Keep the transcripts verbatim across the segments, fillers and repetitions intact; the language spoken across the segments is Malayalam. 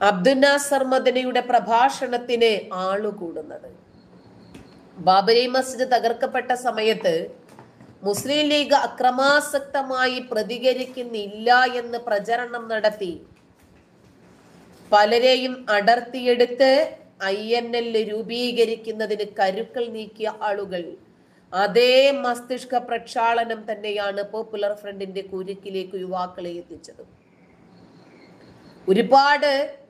അബ്ദുൽ നാസർ മദനിയുടെ പ്രഭാഷണത്തിന് ആളുകൂടുന്നത്. ബാബരി മസ്ജിദ് തകർക്കപ്പെട്ട സമയത്ത് മുസ്ലിം ലീഗ് അക്രമാസക്തമായി പ്രതികരിക്കുന്നില്ല എന്ന് പ്രചരണം നടത്തി പലരെയും അടർത്തിയെടുത്ത് ഐ എൻ എൽ രൂപീകരിക്കുന്നതിന് കരുക്കൾ നീക്കിയ ആളുകൾ അതേ മസ്തിഷ്ക പ്രക്ഷാളനം തന്നെയാണ് പോപ്പുലർ ഫ്രണ്ടിന്റെ കുരുക്കിലേക്ക് യുവാക്കളെ എത്തിച്ചത്. ഒരുപാട്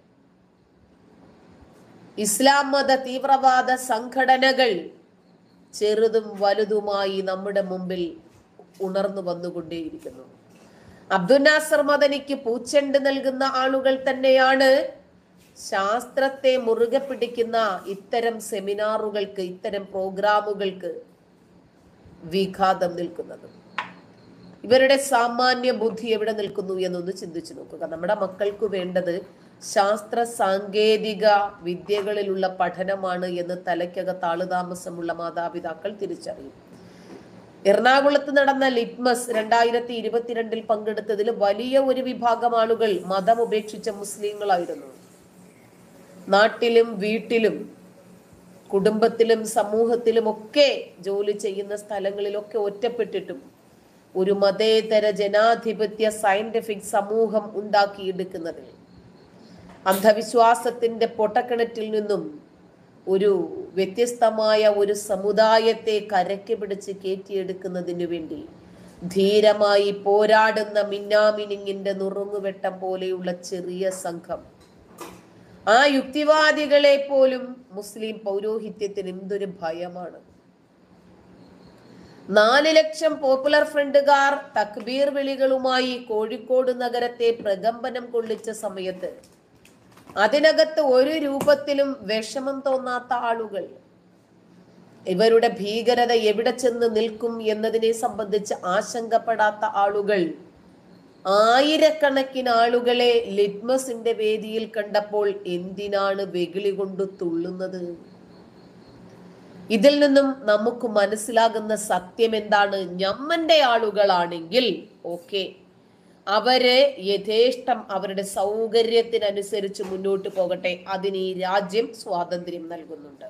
ഇസ്ലാം മത തീവ്രവാദ സംഘടനകൾ ചെറുതും വലുതുമായി നമ്മുടെ മുമ്പിൽ ഉണർന്നു വന്നുകൊണ്ടേയിരിക്കുന്നു. അബ്ദുൽ നാസർ മദനിക്ക് പൂച്ചെണ്ട് നൽകുന്ന ആളുകൾ തന്നെയാണ് ശാസ്ത്രത്തെ മുറുകെ പിടിക്കുന്ന ഇത്തരം സെമിനാറുകൾക്ക്, ഇത്തരം പ്രോഗ്രാമുകൾക്ക് വിഘാതം നിൽക്കുന്നത്. ഇവരുടെ സാമാന്യ ബുദ്ധി എവിടെ നിൽക്കുന്നു എന്നൊന്ന് ചിന്തിച്ചു നോക്കുക. നമ്മുടെ മക്കൾക്ക് വേണ്ടത് ശാസ്ത്ര സാങ്കേതിക വിദ്യകളിലുള്ള പഠനമാണ് എന്ന് തലയ്ക്കകത്ത് ആളുതാമസമുള്ള മാതാപിതാക്കൾ തിരിച്ചറിയും. എറണാകുളത്ത് നടന്ന ലിറ്റ്മസ് രണ്ടായിരത്തി ഇരുപത്തിരണ്ടിൽ പങ്കെടുത്തതിൽ വലിയ ഒരു വിഭാഗം ആളുകൾ മതം ഉപേക്ഷിച്ച മുസ്ലിങ്ങളായിരുന്നു. നാട്ടിലും വീട്ടിലും കുടുംബത്തിലും സമൂഹത്തിലും ഒക്കെ ജോലി ചെയ്യുന്ന സ്ഥലങ്ങളിലൊക്കെ ഒറ്റപ്പെട്ടിട്ടും ഒരു മതേതര ജനാധിപത്യ സയന്റിഫിക് സമൂഹം ഉണ്ടാക്കിയെടുക്കുന്നതിൽ അന്ധവിശ്വാസത്തിന്റെ പൊട്ടക്കിണറ്റിൽ നിന്നും ഒരു വ്യത്യസ്തമായ ഒരു സമുദായത്തെ കരയ്ക്ക് പിടിച്ച് കയറ്റിയെടുക്കുന്നതിനു വേണ്ടി ധീരമായി പോരാടുന്ന മിന്നാമിനിങ്ങിന്റെ നുറുങ്ങുവെട്ടം പോലെയുള്ള ചെറിയ സംഘം, ആ യുക്തിവാദികളെ പോലും മുസ്ലിം പൗരോഹിത്യത്തിന് എന്തൊരു ഭയമാണ്. നാല് ലക്ഷം പോപ്പുലർ ഫ്രണ്ടുകാർ തക്ബീർ വിളികളുമായി കോഴിക്കോട് നഗരത്തെ പ്രകമ്പനം കൊള്ളിച്ച സമയത്ത് അതിനകത്ത് ഒരു രൂപത്തിലും വിഷമം തോന്നാത്ത ആളുകൾ, ഇവരുടെ ഭീകരത എവിടെ ചെന്ന് നിൽക്കും എന്നതിനെ സംബന്ധിച്ച് ആശങ്കപ്പെടാത്ത ആളുകൾ ആയിരക്കണക്കിന് ആളുകളെ ലിറ്റ്മസിന്റെ വേദിയിൽ കണ്ടപ്പോൾ എന്തിനാണ് വെകിളി കൊണ്ട് തുള്ളുന്നത്? ഇതിൽ നിന്നും നമുക്ക് മനസ്സിലാകുന്ന സത്യം എന്താണ്? ഞമ്മന്റെ ആളുകളാണെങ്കിൽ ഓക്കെ, അവര് യഥേഷ്ടം അവരുടെ സൗകര്യത്തിനനുസരിച്ച് മുന്നോട്ട് പോകട്ടെ. അതിന് ഈ രാജ്യം സ്വാതന്ത്ര്യം നൽകുന്നുണ്ട്.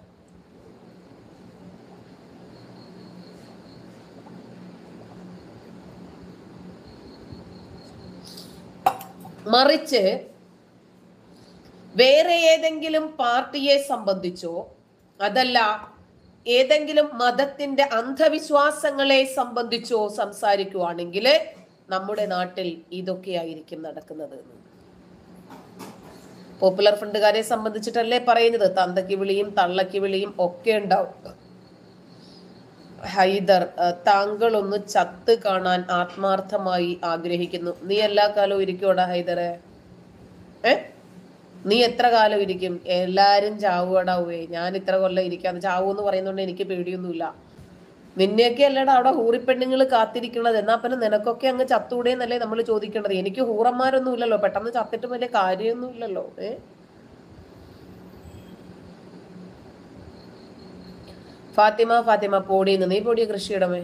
മറിച്ച് വേറെ ഏതെങ്കിലും പാർട്ടിയെ സംബന്ധിച്ചോ അതല്ല ഏതെങ്കിലും മതത്തിന്റെ അന്ധവിശ്വാസങ്ങളെ സംബന്ധിച്ചോ സംസാരിക്കുവാണെങ്കിൽ നമ്മുടെ നാട്ടിൽ ഇതൊക്കെയായിരിക്കും നടക്കുന്നത്. പോപ്പുലർ ഫ്രണ്ടുകാരെ സംബന്ധിച്ചിട്ടല്ലേ പറയുന്നത്, തന്തയ്ക്ക് വിളിയും തള്ളയ്ക്ക് വിളിയും ഒക്കെ ഉണ്ടാവും. ഹൈദർ, താങ്കളൊന്ന് ചത്ത് കാണാൻ ആത്മാർത്ഥമായി ആഗ്രഹിക്കുന്നു. നീ എല്ലാ കാലവും ഇരിക്കോടാ ഹൈദറെ? ഏ നീ എത്ര കാലം ഇരിക്കും? എല്ലാരും ചാവുകടാവേ. ഞാൻ ഇത്ര കൊല്ലം ഇരിക്കാന്ന്. ചാവൂ എന്ന് പറയുന്നതുകൊണ്ട് എനിക്ക് പേടിയൊന്നുമില്ല. നിന്നെയൊക്കെ അല്ലടാ അവിടെ ഹൂറിപ്പെണ്ണുങ്ങൾ കാത്തിരിക്കണത്. എന്നാ പിന്നെ നിനക്കൊക്കെ അങ്ങ് ചത്തൂടേന്നല്ലേ നമ്മൾ ചോദിക്കേണ്ടത്. എനിക്ക് ഹൂറന്മാരൊന്നും ഇല്ലല്ലോ, പെട്ടെന്ന് ചത്തിട്ട് വലിയ കാര്യമൊന്നും ഇല്ലല്ലോ. ഏ ഫാത്തിമ ഫാത്തിമ പോടിന്ന് നീ പൊടിയ കൃഷിയിടമേ.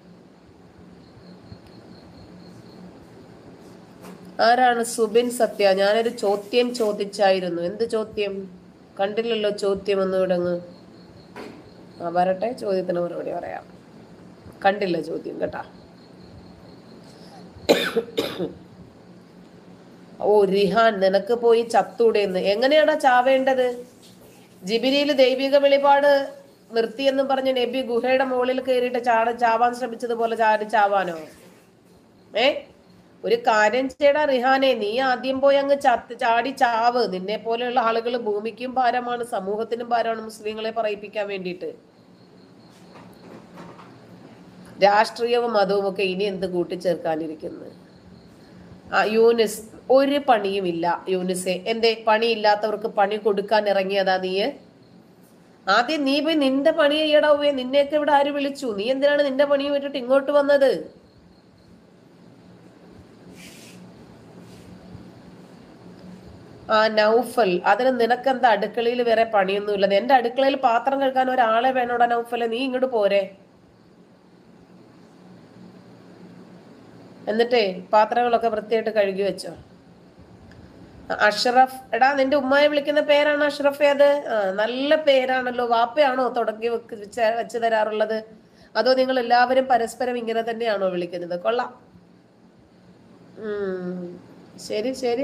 ആരാണ്? സുബിൻ സത്യ. ഞാനൊരു ചോദ്യം ചോദിച്ചായിരുന്നു. എന്ത് ചോദ്യം? കണ്ടില്ലല്ലോ ചോദ്യം ഒന്നും ഇടങ്ങ്. ആ വരട്ടെ, ചോദ്യത്തിന് മറുപടി പറയാം. കണ്ടില്ല ചോദ്യം കേട്ടാ. ഓ റിഹാൻ, നിനക്ക് പോയി ചത്തൂടെന്ന്. എങ്ങനെയാടാ ചാവേണ്ടത്? ജിബിരിയിൽ ദൈവിക വെളിപാട് നിർത്തിയെന്നും പറഞ്ഞ് നബി ഗുഹയുടെ മുകളിൽ കയറിയിട്ട് ചാട ചാവാൻ ശ്രമിച്ചതുപോലെ ചാടി ചാവാനോ? ഏ ഒരു കാര്യം ചെയ്യടാ റിഹാനെ, നീ ആദ്യം പോയി അങ്ങ് ചത്ത് ചാടി ചാവ്. നിന്നെ പോലെയുള്ള ആളുകൾ ഭൂമിക്കും ഭാരമാണ്, സമൂഹത്തിനും ഭാരമാണ് മുസ്ലിങ്ങളെ പറയിപ്പിക്കാൻ വേണ്ടിയിട്ട്. രാഷ്ട്രീയവും മതവും ഒക്കെ ഇനി എന്ത് കൂട്ടിച്ചേർക്കാനിരിക്കുന്നു? ആ യൂനിസ്, ഒരു പണിയും ഇല്ല യൂനിസെ. എന്തേ പണിയില്ലാത്തവർക്ക് പണി കൊടുക്കാൻ ഇറങ്ങിയതാ നീ? ആദ്യം നീ പോയി നിന്റെ പണി ചെയ്യടാവേ. നിന്നെയൊക്കെ ഇവിടെ ആര് വിളിച്ചു? നീ എന്തിനാണ് നിന്റെ പണി വിട്ടിട്ട് ഇങ്ങോട്ട് വന്നത്? ആ നൗഫൽ, അതിന് നിനക്കെന്താ അടുക്കളയിൽ വേറെ പണിയൊന്നുമില്ല? എന്റെ അടുക്കളയിൽ പാത്രം കഴുകാൻ ഒരാളെ വേണോടാ നൗഫലെ. നീ ഇങ്ങോട്ട് പോരെ. എന്നിട്ടേ പാത്രങ്ങളൊക്കെ വൃത്തിയായിട്ട് കഴുകി വെച്ചോ. അഷ്റഫ്, എടാ നിന്റെ ഉമ്മയെ വിളിക്കുന്ന പേരാണ് അഷ്റഫ്? അത് ആ നല്ല പേരാണല്ലോ. വാപ്പയാണോ തുടങ്ങി വെക്ക് വെച്ച് തരാറുള്ളത്, അതോ നിങ്ങൾ എല്ലാവരും പരസ്പരം ഇങ്ങനെ തന്നെയാണോ വിളിക്കുന്നത്? കൊള്ളാം. ഉം ശരി ശരി.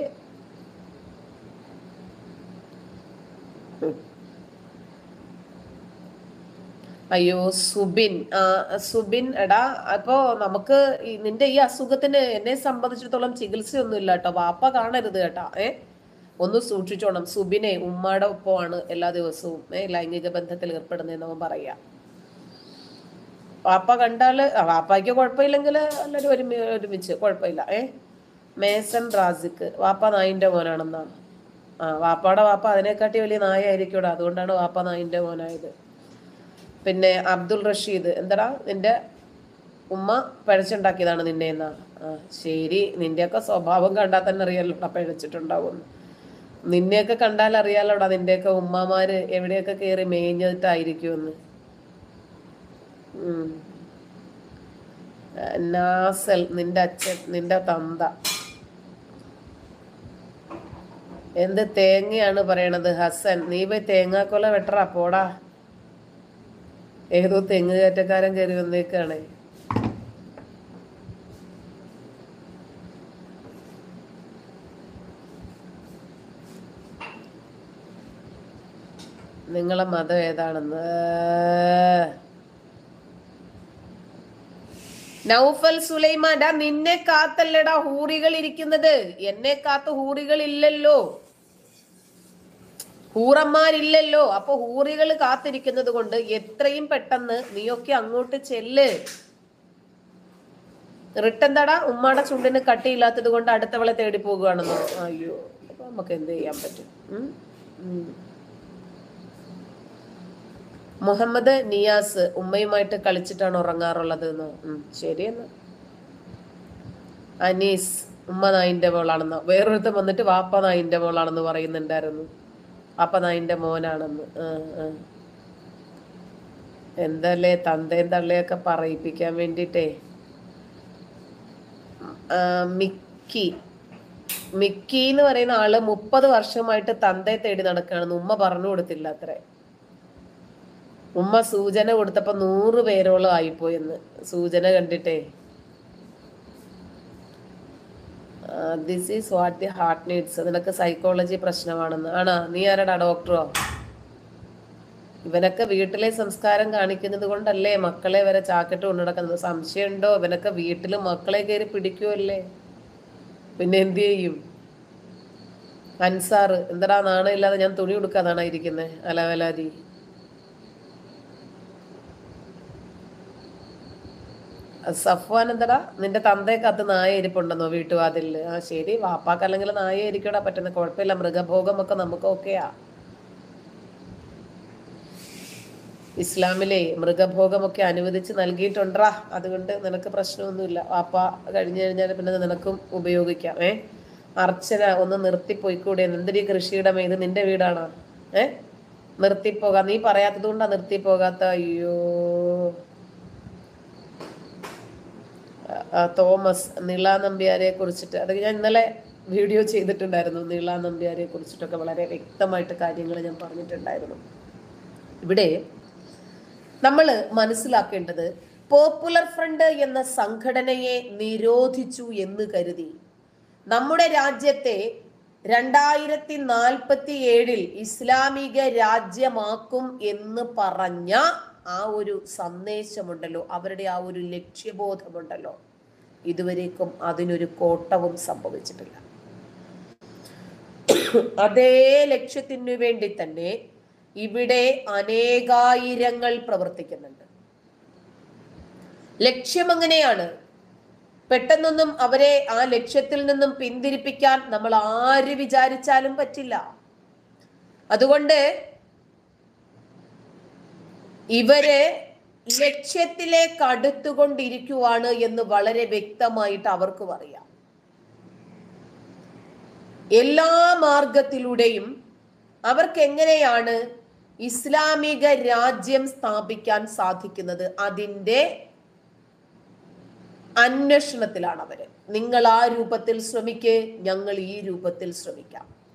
അയ്യോ സുബിൻ, ആ സുബിൻ എടാ, അപ്പോ നമുക്ക് നിന്റെ ഈ അസുഖത്തിന് എന്നെ സംബന്ധിച്ചിടത്തോളം ചികിത്സയൊന്നും ഇല്ല കേട്ടോ. വാപ്പ കാണരുത് കേട്ടാ. ഏ ഒന്ന് സൂക്ഷിച്ചോണം. സുബിനെ ഉമ്മയുടെ ഒപ്പമാണ് എല്ലാ ദിവസവും ഏ ലൈംഗിക ബന്ധത്തിൽ ഏർപ്പെടുന്നതെന്ന് അവൻ പറയാ. വാപ്പ കണ്ടാല് വാപ്പയ്ക്ക് കുഴപ്പമില്ലെങ്കിൽ എല്ലാവരും ഒരുമി ഒരുമിച്ച് കുഴപ്പമില്ല. ഏ മേസൻ റാസിക്ക്, വാപ്പ നായിന്റെ മോനാണെന്നാണ്. ആ വാപ്പയുടെ വാപ്പ അതിനെക്കാട്ടി വലിയ നായായിരിക്കൂടാ, അതുകൊണ്ടാണ് വാപ്പ നായിന്റെ മോനായത്. പിന്നെ അബ്ദുൾ റഷീദ്, എന്താടാ നിന്റെ ഉമ്മ പിഴച്ചുണ്ടാക്കിയതാണ് നിന്നെ എന്നാ? ആ ശരി, നിന്റെയൊക്കെ സ്വഭാവം കണ്ടാൽ തന്നെ അറിയാലോടാ പിഴച്ചിട്ടുണ്ടാവും. നിന്നെയൊക്കെ കണ്ടാൽ അറിയാലോടാ നിന്റെയൊക്കെ ഉമ്മമാര് എവിടെയൊക്കെ കയറി മേഞ്ഞിട്ടായിരിക്കുമെന്ന്. ഉം നാസൽ, നിന്റെ അച്ഛൻ, നിന്റെ തന്ത. എന്ത് തേങ്ങയാണ് പറയണത് ഹസൻ? നീ പോയി തേങ്ങാക്കൊല വെട്ടറാ പോടാ. ഏതോ തെങ്ങ് കയറ്റക്കാരൻ കയറി വന്നേക്കാണേ. നിങ്ങളെ മതം ഏതാണെന്ന്? നൗഫൽ സുലൈമാൻ, നിന്നെ കാത്തല്ലടാ ഹൂറികൾ ഇരിക്കുന്നത്, എന്നെ കാത്ത ഹൂറികൾ ഇല്ലല്ലോ, ഹൂറന്മാരില്ലല്ലോ. അപ്പൊ ഹൂറികൾ കാത്തിരിക്കുന്നത് കൊണ്ട് എത്രയും പെട്ടെന്ന് നീയൊക്കെ അങ്ങോട്ട് ചെല്ല്. റിട്ടെന്താടാ ഉമ്മാടെ ചുണ്ടിന് കട്ടിയില്ലാത്തത് കൊണ്ട് അടുത്തവളെ തേടി പോകുകയാണെന്നോ? അയ്യോ, അപ്പൊ നമുക്ക് എന്ത് ചെയ്യാൻ പറ്റും? മുഹമ്മദ് നിയാസ്, ഉമ്മയുമായിട്ട് കളിച്ചിട്ടാണ് ഉറങ്ങാറുള്ളത് എന്നോ? ഉം ശരിയെന്ന്. അനീസ്, ഉമ്മ നായിന്റെ മോളാണെന്നോ? വേറൊരുത്തം വന്നിട്ട് വാപ്പ നായിന്റെ മോളാണെന്ന് പറയുന്നുണ്ടായിരുന്നു. വാപ്പ നായിന്റെ മോനാണെന്ന്. എന്തല്ലേ തന്തയും തള്ളയൊക്കെ പറയിപ്പിക്കാൻ വേണ്ടിട്ടേ. മിക്കി, മിക്കി എന്ന് പറയുന്ന ആള് മുപ്പത് വർഷമായിട്ട് തന്തയെ തേടി നടക്കുകയാണെന്ന് ഉമ്മ പറഞ്ഞു കൊടുത്തില്ല അത്രേ. ഉമ്മ സൂചന കൊടുത്തപ്പോ നൂറ് പേരോളം ആയിപ്പോയെന്ന് സൂചന കണ്ടിട്ടേ. This is what the heart needs. നിനക്ക് സൈക്കോളജി പ്രശ്നമാണെന്ന്. ആണോ? നീ ആരടാ, ഡോക്ടറോ? ഇവനൊക്കെ വീട്ടിലെ സംസ്കാരം കാണിക്കുന്നത് കൊണ്ടല്ലേ മക്കളെ വരെ ചാക്കിട്ട് കൊണ്ടുനടക്കുന്നത്. സംശയമുണ്ടോ? ഇവനൊക്കെ വീട്ടില് മക്കളെ കയറി പിടിക്കുമല്ലേ, പിന്നെ എന്ത് ചെയ്യും? അൻസാർ, എന്താടാ നാണം ഇല്ലാതെ ഞാൻ തുണി കൊടുക്കാതാണോ ഇരിക്കുന്നത്? അലവലാതി. സഫ്വാൻ, എന്താടാ നിന്റെ തന്തയൊക്കകത്ത് നായ ഇരിപ്പുണ്ടെന്നോ വീട്ടുവാതില്? ആ ശരി, വാപ്പാക്ക് അല്ലെങ്കിൽ നായ ഇരിക്കടാ, പറ്റുന്ന കുഴപ്പമില്ല. മൃഗഭോഗമൊക്കെ നമുക്ക് ഓക്കെയാ. ഇസ്ലാമിലെ മൃഗഭോഗമൊക്കെ അനുവദിച്ച് നൽകിയിട്ടുണ്ടാ, അതുകൊണ്ട് നിനക്ക് പ്രശ്നമൊന്നുമില്ല. വാപ്പ കഴിഞ്ഞു കഴിഞ്ഞാൽ പിന്നെ നിനക്കും ഉപയോഗിക്കാം. ഏ അർച്ചന, ഒന്ന് നിർത്തിപ്പോയിക്കൂടെ? എന്തൊരു കൃഷിയുടെ ഇത് നിന്റെ വീടാണോ? ഏ നിർത്തിപ്പോകാ, നീ പറയാത്തത് കൊണ്ടാ നിർത്തിപ്പോകാത്ത. അയ്യോ. തോമസ്, നീള നമ്പ്യാരെ കുറിച്ചിട്ട്, അത് ഞാൻ ഇന്നലെ വീഡിയോ ചെയ്തിട്ടുണ്ടായിരുന്നു. നീള നമ്പ്യാരെ കുറിച്ചിട്ടൊക്കെ വളരെ വ്യക്തമായിട്ട് കാര്യങ്ങൾ ഞാൻ പറഞ്ഞിട്ടുണ്ടായിരുന്നു. ഇവിടെ നമ്മൾ മനസ്സിലാക്കേണ്ടത്, പോപ്പുലർ ഫ്രണ്ട് എന്ന സംഘടനയെ നിരോധിച്ചു എന്ന് കരുതി നമ്മുടെ രാജ്യത്തെ രണ്ടായിരത്തി നാൽപ്പത്തി ഏഴിൽ ഇസ്ലാമിക രാജ്യമാക്കും എന്ന് പറഞ്ഞ ആ ഒരു സന്ദേശമുണ്ടല്ലോ, അവരുടെ ആ ഒരു ലക്ഷ്യബോധമുണ്ടല്ലോ, ഇതുവരേക്കും അതിനൊരു കോട്ടവും സംഭവിച്ചിട്ടില്ല. അതേ ലക്ഷ്യത്തിനു വേണ്ടി തന്നെ ഇവിടെ അനേകായിരങ്ങൾ പ്രവർത്തിക്കുന്നുണ്ട്. ലക്ഷ്യം എങ്ങനെയാണ്? പെട്ടെന്നൊന്നും അവരെ ആ ലക്ഷ്യത്തിൽ നിന്നും പിന്തിരിപ്പിക്കാൻ നമ്മൾ ആര് വിചാരിച്ചാലും പറ്റില്ല. അതുകൊണ്ട് ഇവര് ലക്ഷ്യത്തിലേക്ക് അടുത്തുകൊണ്ടിരിക്കുവാണ് എന്ന് വളരെ വ്യക്തമായിട്ട് അവർക്കും അറിയാം. എല്ലാ മാർഗത്തിലൂടെയും അവർക്ക് എങ്ങനെയാണ് ഇസ്ലാമിക രാജ്യം സ്ഥാപിക്കാൻ സാധിക്കുന്നത്, അതിൻ്റെ അന്വേഷണത്തിലാണ് അവര്. നിങ്ങൾ ആ രൂപത്തിൽ ശ്രമിക്കേ, ഞങ്ങൾ ഈ രൂപത്തിൽ ശ്രമിക്കാം.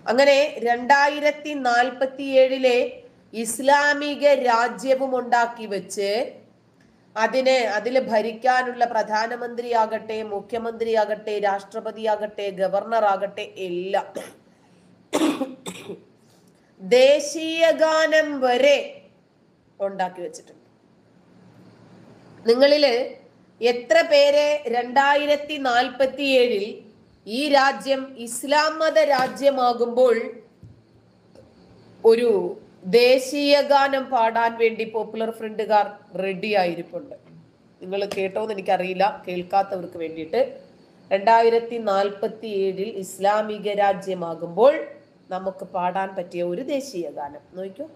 അങ്ങനെ രണ്ടായിരത്തി നാൽപ്പത്തി ഏഴിലെ ഇസ്ലാമിക രാജ്യവും ഉണ്ടാക്കി വെച്ച് അതിനെ അതിൽ ഭരിക്കാനുള്ള പ്രധാനമന്ത്രിയാകട്ടെ, മുഖ്യമന്ത്രിയാകട്ടെ, രാഷ്ട്രപതിയാകട്ടെ, ഗവർണർ ആകട്ടെ എല്ലാം ദേശീയ ഗാനം വരെ ഉണ്ടാക്കി വെച്ചിട്ടുണ്ട്. നിങ്ങളില് എത്ര പേരെ രണ്ടായിരത്തി നാൽപ്പത്തി ഏഴിൽ ഈ രാജ്യം ഇസ്ലാം മത രാജ്യമാകുമ്പോൾ ഒരു ദേശീയ ഗാനം പാടാൻ വേണ്ടി പോപ്പുലർ ഫ്രണ്ടുകാർ റെഡി ആയിരിപ്പുണ്ട്? നിങ്ങൾ കേട്ടോന്ന് എനിക്കറിയില്ല, കേൾക്കാത്തവർക്ക് വേണ്ടിയിട്ട്. രണ്ടായിരത്തി നാൽപ്പത്തി ഏഴിൽ ഇസ്ലാമിക രാജ്യമാകുമ്പോൾ നമുക്ക് പാടാൻ പറ്റിയ ഒരു ദേശീയ ഗാനം നോക്കൂ.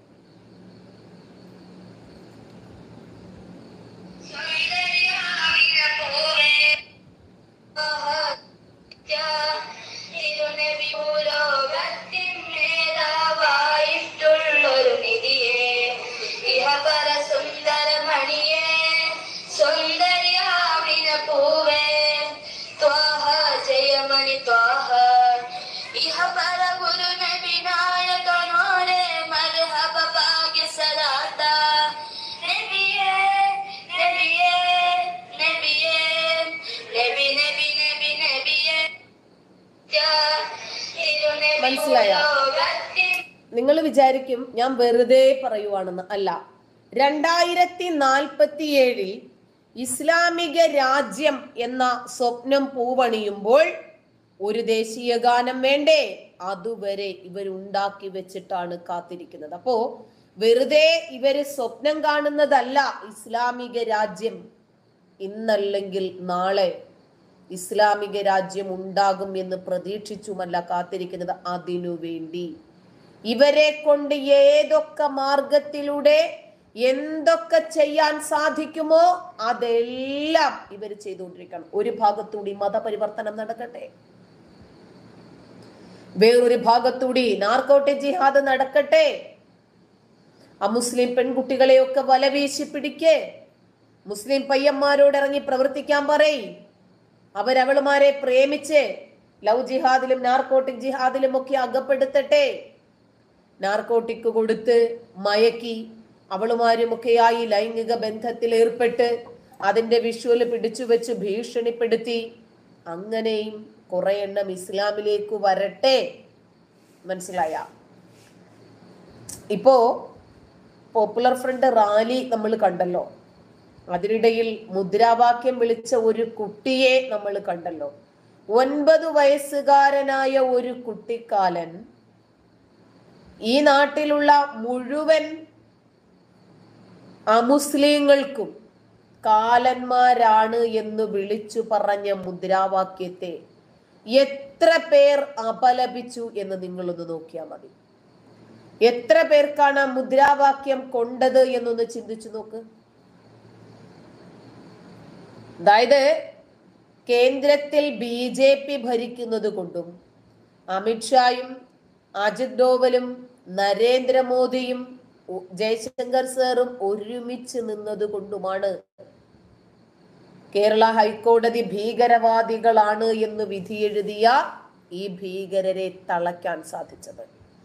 മനസ്സിലായ? നിങ്ങൾ വിചാരിക്കും ഞാൻ വെറുതെ പറയുവാണെന്ന്. അല്ല, രണ്ടായിരത്തി നാൽപ്പത്തി ഏഴിൽ ഇസ്ലാമിക രാജ്യം എന്ന സ്വപ്നം പൂവണിയുമ്പോൾ ഒരു ദേശീയ ഗാനം വേണ്ടേ? അതുവരെ ഇവരുണ്ടാക്കി വെച്ചിട്ടാണ് കാത്തിരിക്കുന്നത്. അപ്പോ വെറുതെ ഇവര് സ്വപ്നം കാണുന്നതല്ല ഇസ്ലാമിക രാജ്യം. ഇന്നല്ലെങ്കിൽ നാളെ ഇസ്ലാമിക രാജ്യം ഉണ്ടാകും എന്ന് പ്രതീക്ഷിച്ചുമല്ല കാത്തിരിക്കുന്നത്. അതിനു വേണ്ടി ഇവരെ കൊണ്ട് ഏതൊക്കെ മാർഗത്തിലൂടെ എന്തൊക്കെ ചെയ്യാൻ സാധിക്കുമോ അതെല്ലാം ഇവർ ചെയ്തുകൊണ്ടിരിക്കണം. ഒരു ഭാഗത്തൂടി മതപരിവർത്തനം നടക്കട്ടെ, വേറൊരു ഭാഗത്തൂടി നാർക്കോട്ടിക് ജിഹാദ് നടക്കട്ടെ, അമുസ്ലിം പെൺകുട്ടികളെയൊക്കെ വലവീശി പിടിക്ക്, മുസ്ലിം പയ്യന്മാരോട് ഇറങ്ങി പ്രവർത്തിക്കാൻ പറയും, അവരവളുമാരെ പ്രേമിച്ച് ലവ് ജിഹാദിലും നാർക്കോട്ടിക് ജിഹാദിലും ഒക്കെ അകപ്പെടുത്തട്ടെ, നാർക്കോട്ടിക് കൊടുത്ത് മയക്കി അവളുമാരുമൊക്കെയായി ലൈംഗിക ബന്ധത്തിൽ ഏർപ്പെട്ട് അതിന്റെ വിഷ്വല് പിടിച്ചു വെച്ച് ഭീഷണിപ്പെടുത്തി അങ്ങനെയും കുറെ എണ്ണം ഇസ്ലാമിലേക്ക് വരട്ടെ. മനസ്സിലായ? ഇപ്പോ പോപ്പുലർ ഫ്രണ്ട് റാലി നമ്മൾ കണ്ടല്ലോ, അതിനിടയിൽ മുദ്രാവാക്യം വിളിച്ച ഒരു കുട്ടിയെ നമ്മൾ കണ്ടല്ലോ. ഒൻപത് വയസ്സുകാരനായ ഒരു കുട്ടിക്കാലൻ ഈ നാട്ടിലുള്ള മുഴുവൻ അമുസ്ലിങ്ങൾക്കും കാലന്മാരാണ് എന്ന് വിളിച്ചു പറഞ്ഞ മുദ്രാവാക്യത്തെ എത്ര പേർ അപലപിച്ചു എന്ന് നിങ്ങളൊന്ന് നോക്കിയാൽ മതി. എത്ര പേർക്കാണ് ആ മുദ്രാവാക്യം കൊണ്ടത് എന്നൊന്ന് ചിന്തിച്ചു നോക്ക്. അതായത് കേന്ദ്രത്തിൽ ബി ജെ പി ഭരിക്കുന്നത് കൊണ്ടും അമിത്ഷായും അജിത് ഡോവലും നരേന്ദ്രമോദിയും ജയശങ്കർ സാറും ഒരുമിച്ച് നിന്നത് കൊണ്ടുമാണ് കേരള ഹൈക്കോടതി ഭീകരവാദികളാണ് എന്ന് വിധിയെഴുതിയ ഈ ഭീകരരെ തളയ്ക്കാൻ സാധിച്ചത്.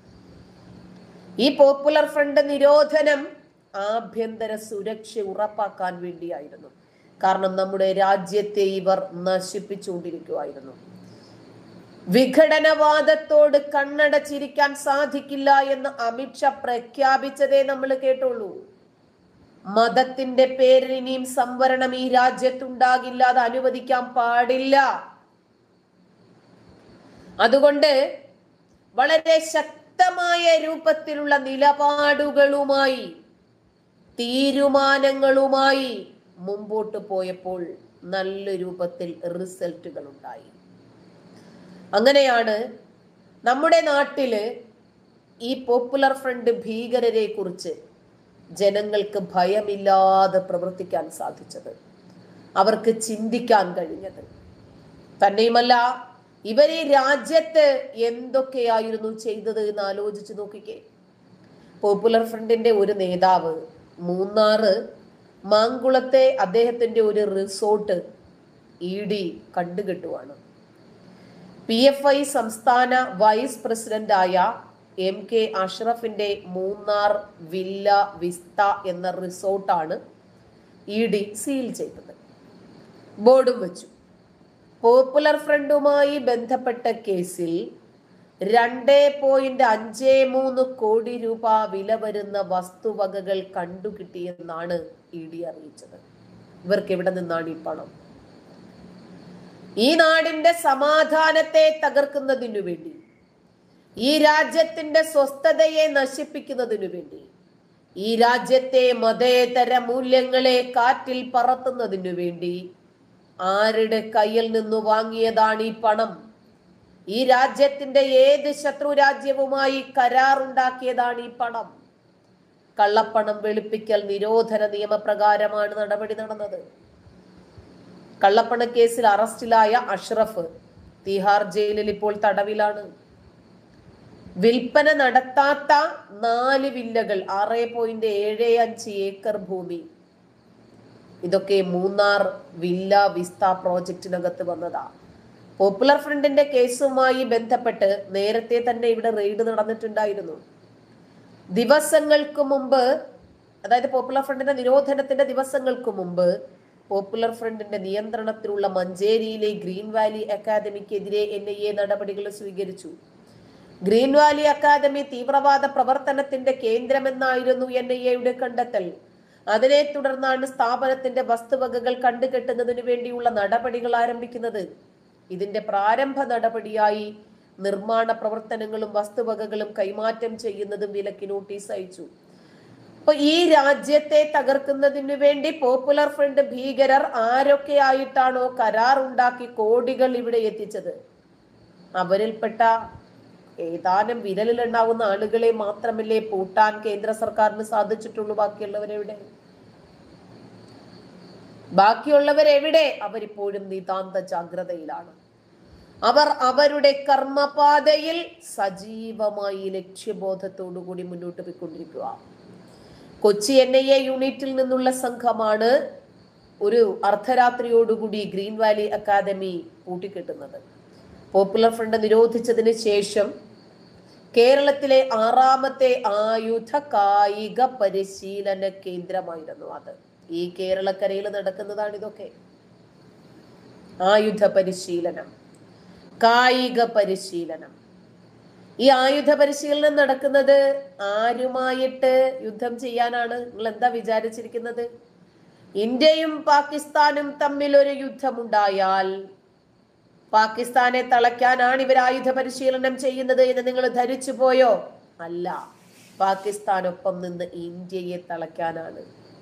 ഈ പോപ്പുലർ ഫ്രണ്ട് നിരോധനം ആഭ്യന്തര സുരക്ഷ ഉറപ്പാക്കാൻ വേണ്ടിയായിരുന്നു. കാരണം നമ്മുടെ രാജ്യത്തെ ഇവർ നശിപ്പിച്ചുകൊണ്ടിരിക്കുവായിരുന്നു. വിഘടനവാദത്തോട് കണ്ണടച്ചിരിക്കാൻ സാധിക്കില്ല എന്ന് അമിത്ഷാ പ്രഖ്യാപിച്ചതേ നമ്മൾ കേട്ടുള്ളൂ. മതത്തിന്റെ പേരിൽ ഇനിയും സംവരണം ഈ രാജ്യത്തുണ്ടാകില്ല, അത് അനുവദിക്കാൻ പാടില്ല. അതുകൊണ്ട് വളരെ ശക്തമായ രൂപത്തിലുള്ള നിലപാടുകളുമായി തീരുമാനങ്ങളുമായി മുമ്പോട്ട് പോയപ്പോൾ നല്ല രൂപത്തിൽ റിസൾട്ടുകൾ ഉണ്ടായി. അങ്ങനെയാണ് നമ്മുടെ നാട്ടില് ഈ പോപ്പുലർ ഫ്രണ്ട് ഭീകരരെ കുറിച്ച് ജനങ്ങൾക്ക് ഭയമില്ലാതെ പ്രവർത്തിക്കാൻ സാധിച്ചത്, അവർക്ക് ചിന്തിക്കാൻ കഴിഞ്ഞത്. തന്നെയുമല്ല, ഇവർ ഈ രാജ്യത്ത് എന്തൊക്കെയായിരുന്നു ചെയ്തത് എന്ന് ആലോചിച്ച് നോക്കിക്കേ. പോപ്പുലർ ഫ്രണ്ടിന്റെ ഒരു നേതാവ് മൂന്നാറ് മാങ്കുളത്തെ അദ്ദേഹത്തിന്റെ ഒരു റിസോർട്ട് ഇ ഡി കണ്ടുകെട്ടുവാണ്. പി എഫ് ഐ സംസ്ഥാന വൈസ് പ്രസിഡന്റായ എം കെ അഷ്റഫിന്റെ മൂന്നാർ വില്ല വിസ്ത എന്ന റിസോർട്ടാണ് ഇ ഡി സീൽ ചെയ്തത്. ബോർഡും വെച്ചു. പോപ്പുലർ ഫ്രണ്ടുമായി ബന്ധപ്പെട്ട കേസിൽ രണ്ട് പോയിന്റ് അഞ്ച് മൂന്ന് കോടി രൂപ വില വരുന്ന വസ്തുവകകൾ കണ്ടുകിട്ടിയെന്നാണ് ഇ ഡി അറിയിച്ചത്. ഇവർക്ക് എവിടെ നിന്നാണ് ഈ പണം? ഈ നാടിന്റെ സമാധാനത്തെ തകർക്കുന്നതിനു വേണ്ടി, ഈ രാജ്യത്തിന്റെ സ്വസ്ഥതയെ നശിപ്പിക്കുന്നതിനു വേണ്ടി, ഈ രാജ്യത്തെ മതേതര മൂല്യങ്ങളെ കാറ്റിൽ പറത്തുന്നതിനു വേണ്ടി ആരുടെ കയ്യിൽ നിന്നു വാങ്ങിയതാണ് ഈ പണം? ഈ രാജ്യത്തിന്റെ ഏത് ശത്രു രാജ്യവുമായി കരാറുണ്ടാക്കിയതാണ് ഈ പണം? കള്ളപ്പണം വെളുപ്പിക്കൽ നിരോധന നിയമപ്രകാരമാണ് നടപടി നടന്നത്. കള്ളപ്പണ കേസിൽ അറസ്റ്റിലായ അഷ്റഫ് തിഹാർ ജയിലിൽ ഇപ്പോൾ തടവിലാണ്. വിൽപ്പന നടത്താത്ത നാല് വില്ലകൾ, ആറ് പോയിന്റ് ഏഴ് അഞ്ച് ഏക്കർ ഭൂമി, ഇതൊക്കെ മൂന്നാർ വില്ല വിസ്ത പ്രോജക്റ്റിനകത്ത് വന്നതാ. പോപ്പുലർ ഫ്രണ്ടിന്റെ കേസുമായി ബന്ധപ്പെട്ട് നേരത്തെ തന്നെ ഇവിടെ റെയ്ഡ് നടന്നിട്ടുണ്ടായിരുന്നു. ദിവസങ്ങൾക്ക് മുമ്പ്, അതായത് പോപ്പുലർ ഫ്രണ്ടിന്റെ നിരോധനത്തിന്റെ ദിവസങ്ങൾക്ക് മുമ്പ് പോപ്പുലർ ഫ്രണ്ടിന്റെ നിയന്ത്രണത്തിലുള്ള മഞ്ചേരിയിലെ ഗ്രീൻ വാലി അക്കാദമിക്കെതിരെ എൻ ഐ എ നടപടികൾ സ്വീകരിച്ചു. ഗ്രീൻ വാലി അക്കാദമി തീവ്രവാദ പ്രവർത്തനത്തിന്റെ കേന്ദ്രമെന്നായിരുന്നു എൻ ഐ എയുടെ കണ്ടെത്തൽ. അതിനെ തുടർന്നാണ് സ്ഥാപനത്തിന്റെ വസ്തുവകകൾ കണ്ടുകെട്ടുന്നതിനു വേണ്ടിയുള്ള നടപടികൾ ആരംഭിക്കുന്നത്. ഇതിന്റെ പ്രാരംഭ നടപടിയായി നിർമ്മാണ പ്രവർത്തനങ്ങളും വസ്തുവകകളും കൈമാറ്റം ചെയ്യുന്നതും വിലക്ക് നോട്ടീസ് അയച്ചു. അപ്പൊ ഈ രാജ്യത്തെ തകർക്കുന്നതിനു വേണ്ടി പോപ്പുലർ ഫ്രണ്ട് ഭീകരർ ആരൊക്കെ ആയിട്ടാണോ കരാർ ഉണ്ടാക്കി കോടികൾ ഇവിടെ എത്തിച്ചത്, അവരിൽപ്പെട്ട ഏതാനും വിരലിലുണ്ടാവുന്ന ആളുകളെ മാത്രമല്ലേ പൂട്ടാൻ കേന്ദ്ര സർക്കാരിന് സാധിച്ചിട്ടുള്ളൂ. ബാക്കിയുള്ളവരെവിടെ? ബാക്കിയുള്ളവരെവിടെ? അവരിപ്പോഴും നിതാന്ത ജാഗ്രതയിലാണ്. അവർ അവരുടെ കർമ്മപാതയിൽ സജീവമായി ലക്ഷ്യബോധത്തോടു കൂടി മുന്നോട്ട് പോയിക്കൊണ്ടിരിക്കുക. കൊച്ചി എൻ ഐ എ യൂണിറ്റിൽ നിന്നുള്ള സംഘമാണ് ഒരു അർദ്ധരാത്രിയോടുകൂടി ഗ്രീൻ വാലി അക്കാദമി പൂട്ടിക്കെട്ടുന്നത്. പോപ്പുലർ ഫ്രണ്ട് നിരോധിച്ചതിന് ശേഷം കേരളത്തിലെ ആറാമത്തെ ആയുധ കായിക പരിശീലന കേന്ദ്രമായിരുന്നു അത്. ഈ കേരളക്കരയിൽ നടക്കുന്നതാണ് ഇതൊക്കെ. ആയുധ പരിശീലനം, കായിക പരിശീലനം. ഈ ആയുധ പരിശീലനം നടക്കുന്നത് ആരുമായിട്ട് യുദ്ധം ചെയ്യാനാണ്? നിങ്ങൾ എന്താ വിചാരിച്ചിരിക്കുന്നത്? ഇന്ത്യയും പാകിസ്ഥാനും തമ്മിൽ ഒരു യുദ്ധമുണ്ടായാൽ പാകിസ്ഥാനെ തളയ്ക്കാനാണ് ഇവർ ആയുധ പരിശീലനം ചെയ്യുന്നത് എന്ന് നിങ്ങൾ ധരിച്ചു പോയോ? അല്ല, പാകിസ്ഥാനൊപ്പം നിന്ന് ഇന്ത്യയെ തളയ്ക്കാനാണ്.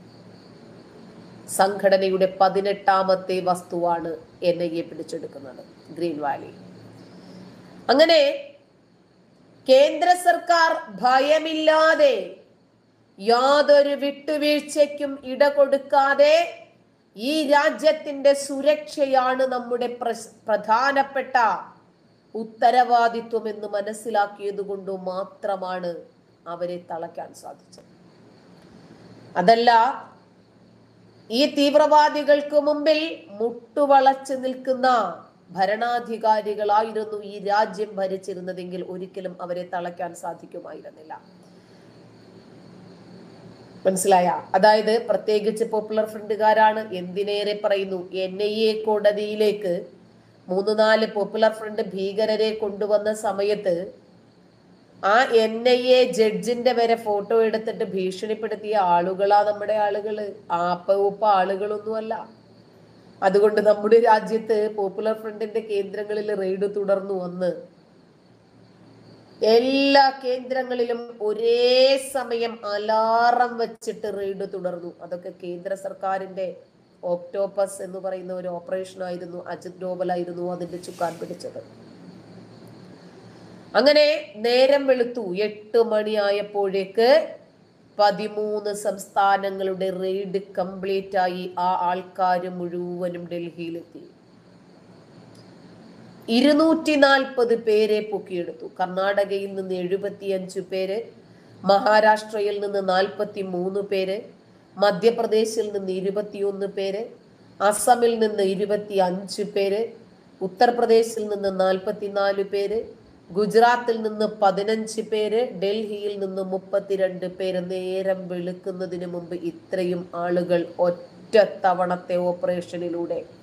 സംഘടനയുടെ പതിനെട്ടാമത്തെ വസ്തുവാണ് എൻ ഐ എ പിടിച്ചെടുക്കുന്നത്, ഗ്രീൻ വാലി. അങ്ങനെ കേന്ദ്ര സർക്കാർ ഭയമില്ലാതെ, യാതൊരു വിട്ടുവീഴ്ചയ്ക്കും ഇട കൊടുക്കാതെ ഈ രാജ്യത്തിന്റെ സുരക്ഷയാണ് നമ്മുടെ പ്രധാനപ്പെട്ട ഉത്തരവാദിത്വം എന്ന് മനസ്സിലാക്കിയത് കൊണ്ട് മാത്രമാണ് അവരെ തളയ്ക്കാൻ സാധിച്ചത്. അതല്ല, ഈ തീവ്രവാദികൾക്ക് മുമ്പിൽ മുട്ടുവളച്ച് നിൽക്കുന്ന ഭരണാധികാരികളായിരുന്നു ഈ രാജ്യം ഭരിച്ചിരുന്നതെങ്കിൽ ഒരിക്കലും അവരെ തളയ്ക്കാൻ സാധിക്കുമായിരുന്നില്ല. മനസ്സിലായ? അതായത് പ്രത്യേകിച്ച് പോപ്പുലർ ഫ്രണ്ടുകാരാണ്. എന്തിനേറെ പറയുന്നു, എൻ ഐ എ കോടതിയിലേക്ക് മൂന്ന് നാല് പോപ്പുലർ ഫ്രണ്ട് ഭീകരരെ കൊണ്ടുവന്ന സമയത്ത് ആ എൻ ഐ എ ജഡ്ജിന്റെ വരെ ഫോട്ടോ എടുത്തിട്ട് ഭീഷണിപ്പെടുത്തിയ ആളുകളാ നമ്മുടെ ആളുകള്. ആപ്പ ഉപ്പ ആളുകളൊന്നുമല്ല. അതുകൊണ്ട് നമ്മുടെ രാജ്യത്ത് പോപ്പുലർ ഫ്രണ്ടിന്റെ കേന്ദ്രങ്ങളിൽ റെയ്ഡ് തുടർന്നു വന്ന് എല്ലാ കേന്ദ്രങ്ങളിലും ഒരേ സമയം അലാറം വെച്ചിട്ട് റെയ്ഡ് തുടർന്നു. അതൊക്കെ കേന്ദ്ര സർക്കാരിന്റെ ഓക്ടോപസ് എന്ന് പറയുന്ന ഒരു ഓപ്പറേഷൻ ആയിരുന്നു. അജിത് ഡോവലായിരുന്നു അതിന്റെ ചുക്കാൻ പിടിച്ചത്. അങ്ങനെ നേരം വെളുത്തു. എട്ട് മണിയായപ്പോഴേക്ക് പതിമൂന്ന് സംസ്ഥാനങ്ങളുടെ റെയ്ഡ് കംപ്ലീറ്റ് ആയി. ആ ആൾക്കാർ മുഴുവനും ഡൽഹിയിലെത്തി. ഇരുന്നൂറ്റി നാൽപ്പത് പേരെ പൊക്കിയെടുത്തു. കർണാടകയിൽ നിന്ന് എഴുപത്തിയഞ്ചു പേര്, മഹാരാഷ്ട്രയിൽ നിന്ന് നാൽപ്പത്തി മൂന്ന് പേര്, മധ്യപ്രദേശിൽ നിന്ന് ഇരുപത്തിയൊന്ന് പേര്, അസമിൽ നിന്ന് ഇരുപത്തി അഞ്ച് പേര്, ഉത്തർപ്രദേശിൽ നിന്ന് നാൽപ്പത്തിനാല് പേര്, ഗുജറാത്തിൽ നിന്ന് പതിനഞ്ച് പേര്, ഡൽഹിയിൽ നിന്ന് മുപ്പത്തിരണ്ട് പേര്. നേരം വെളുക്കുന്നതിന് മുമ്പ് ഇത്രയും ആളുകൾ ഒറ്റ തവണത്തെ ഓപ്പറേഷനിലൂടെ